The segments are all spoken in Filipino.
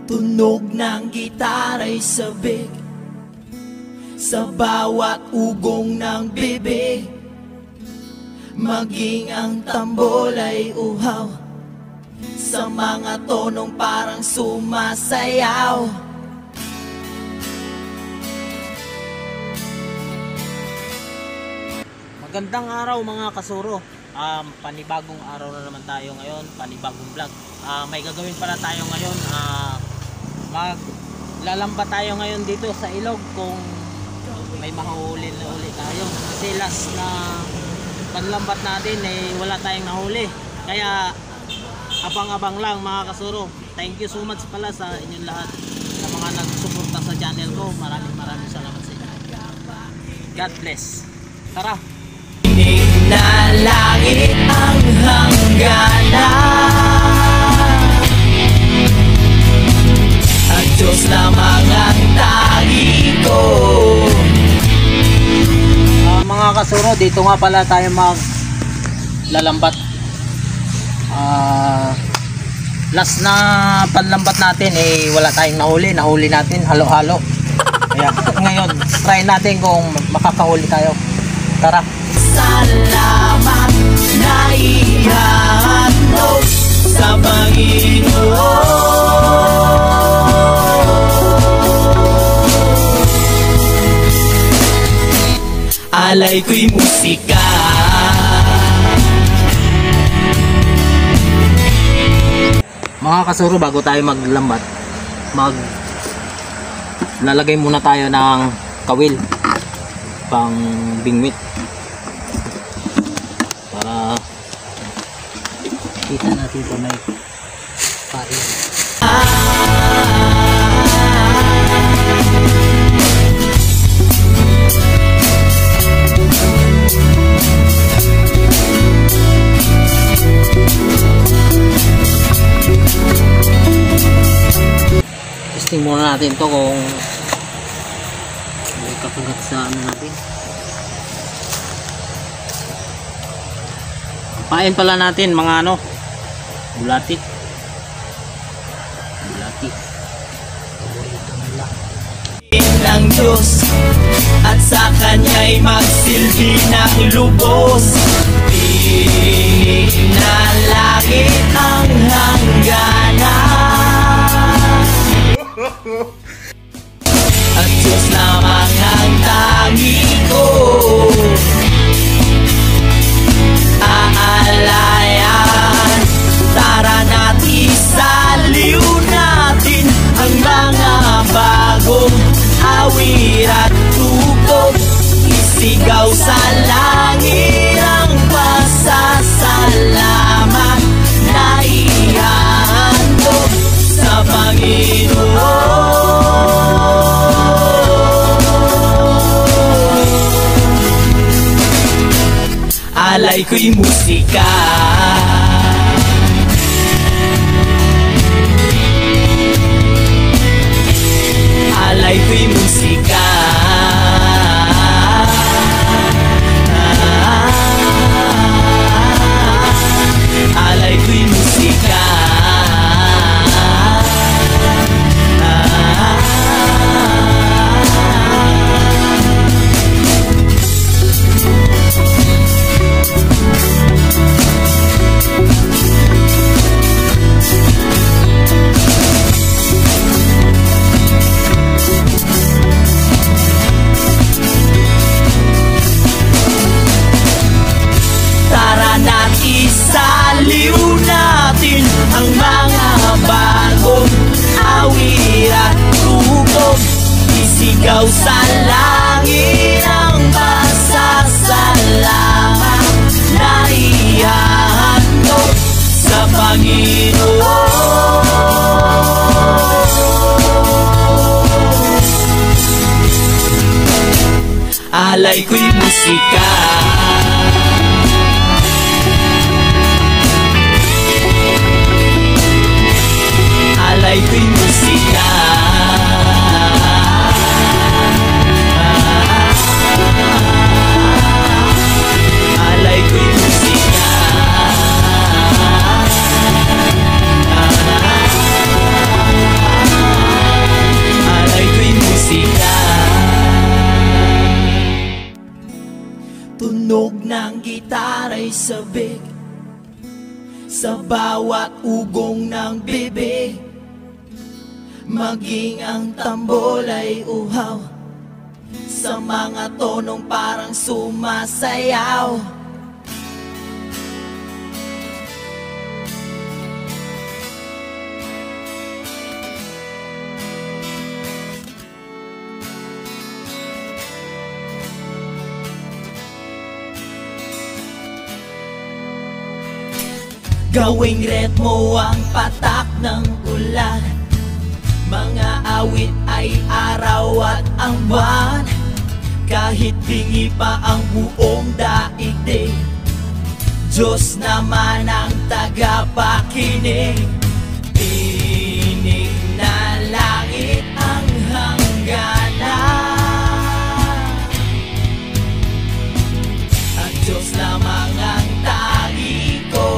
Tunog ng gitara'y sabik sa bawat ugong ng bibig, maging ang tambol ay uhaw sa mga tonong parang sumasayaw. Magandang araw mga kasuro. Panibagong araw na naman tayo ngayon, panibagong vlog. May gagawin pala tayo ngayon. Maglalamba tayo ngayon dito sa ilog kung may mahuli na uli tayo. Kasi last na panlambat natin wala tayong nahuli. Kaya abang-abang lang mga kasuro. Thank you so much pala sa inyong lahat sa mga nagsuporta sa channel ko. Maraming salamat sa inyo. God bless. Tara! Na langit ang hangganan, at Diyos lamang ang tanging ko. Mga kasuro, dito nga pala tayo maglalambat. Last na panlambat natin wala tayong nahuli natin halo-halo. Kaya ngayon try natin kung makakahuli tayo. Tara. Salamat na ihandog sa Panginoon. Alay ko'y musika, mga kasuro, bago tayo maglambat, lalagay muna tayo ng kawil pang bingwit para kita natin kung may pain. Testing muna natin to kung may kapagat sa ano natin. Pain pala natin mga bulati. Paborito nila ng Diyos, at sa Kanya'y magsilbi ng lubos. Tinig na langit ang hangganan, at Diyos lamang ang tanging ko. Aalayan, tara na't isaliw natin ang mga bagong awit at tugtog. Isigaw sa langit ang pasasalamat na ihandog sa Panginoon. Alay ko'y musika, alay ko'y musika, alay ko'y musika. Isaliw natin ang mga bagong awit at tugtog. Isigaw sa langit ang pasasalamat na ihandog sa Panginoon. Alay ko'y musika, alay ko'y musika, alay ko'y musika. ng gitara'y sabik sa bawat ugong ng bibig, maging ang tambol ay uhaw sa mga tonong parang sumasayaw. Gawing ritmo ang patak ng ulan, mga awit ay araw at ang buwan. Kahit bingi pa ang buong daigdig, Diyos naman ang tagapakinig. Tinig na langit ang hangganan, at Diyos lamang ang tagi ko.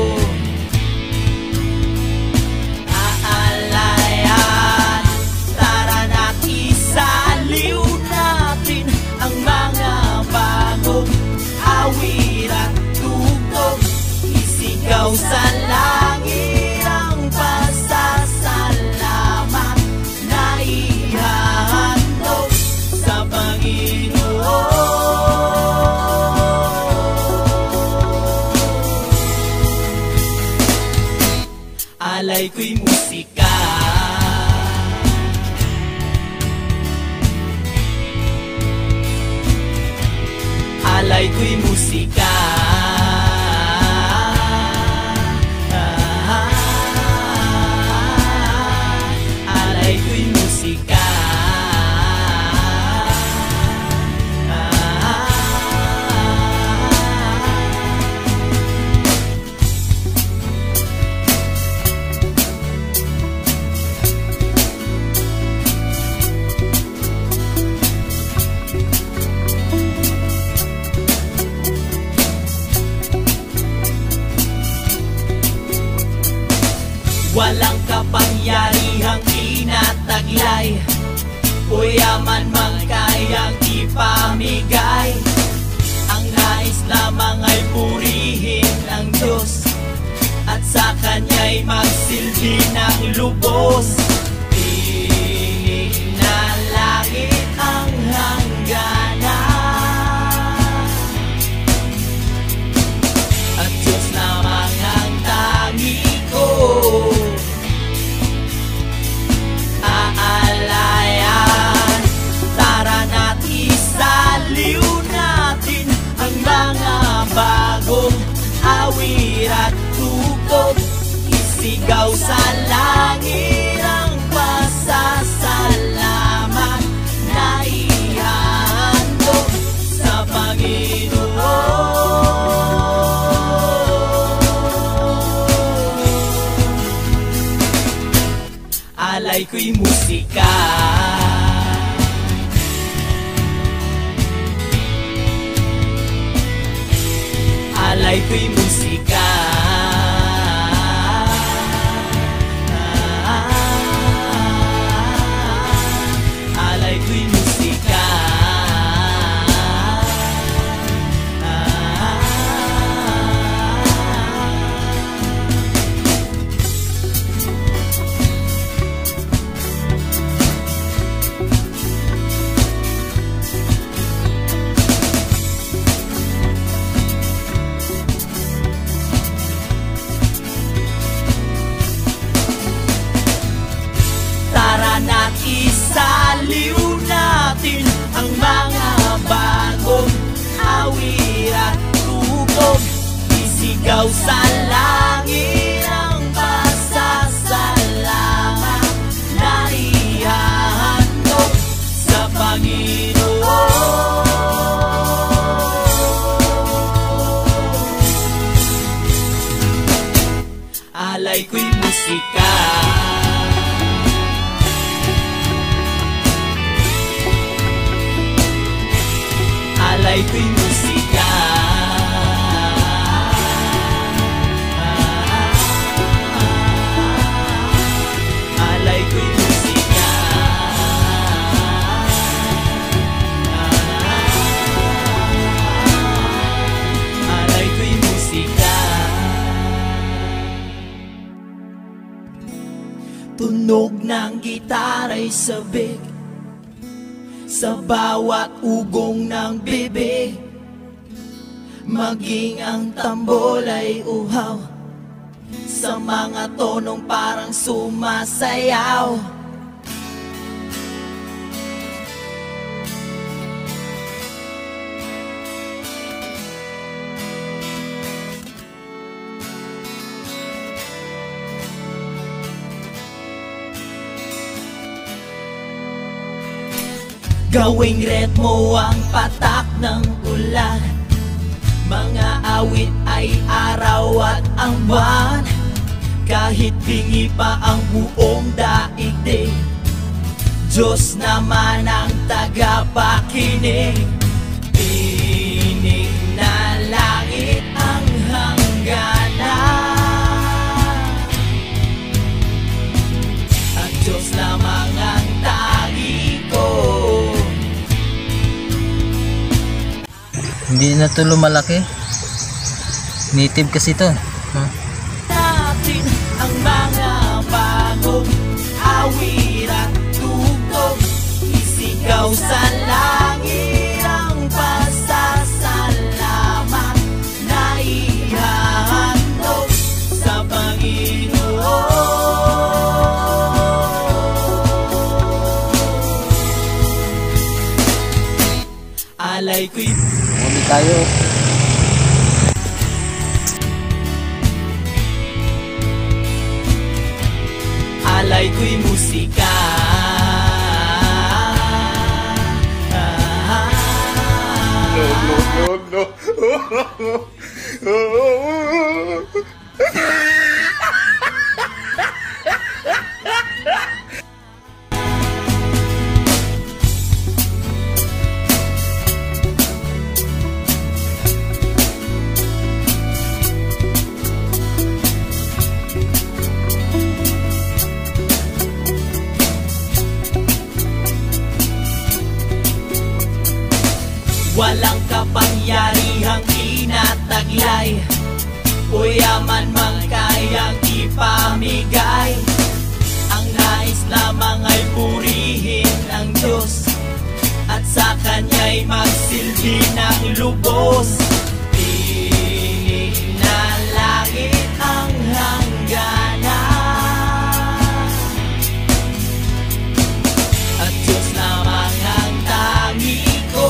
Sa langit ang pasasalamat na ihahandog sa Panginoon. Alay ko'y musika, alay ko'y musika. Walang kapangyarihang tinataglay o yaman mang kayang ipamigay. Ang nais lamang ay purihin ang Diyos at sa Kanya'y magsilbi ng lubos. Tinig na langit ang hangganan, at Diyos lamang ang tangi ko. Bagong awit at tugtog, isigaw sa langit ang pasasalamat na ihahandog sa Panginoon. Alay ko'y musika, alay ko'y musika. Alay ko'y musika. Isaliw natin ang mga bagong awit at tugtog, isigaw sa langit ang pasasalamat na ihahandog sa Panginoon. Alay ko'y musika, alay ko'y musika. Alay ko'y musika. Tunog ng gitara'y sabik sa bawat ugong ng bibig. Maging ang tambol ay uhaw sa mga tonong parang sumasayaw. Gawing ritmo ang patak ng ulan. Mga awit ay araw at ang buwan. Kahit bingi pa ang buong daigdig, Diyos naman ang tagapakinig. Tinig na langit ang hangganan, at Diyos lamang ang tangi ko. Hindi na to lumalaki. Native kasi to. Natin ang mga bagong awit at tugtog. Isigaw sa langit ang pasasalamat na ihahandog sa Panginoon. Alay ko'y Muli tayo. alay ko'y musika. No. Walang kapangyarihang inataglay o yaman mang kayang ipamigay. Ang nais lamang ay purihin ang Diyos at sa Kanya'y magsilbi ng lubos. Tinig na langit ang hangganan, at Diyos lamang ang tangi ko.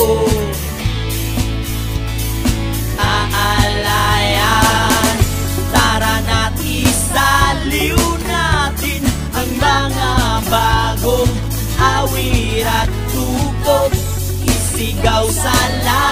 Aalayan, tara na't isaliw natin ang mga bagong awit at tugtog. Isigaw sa langit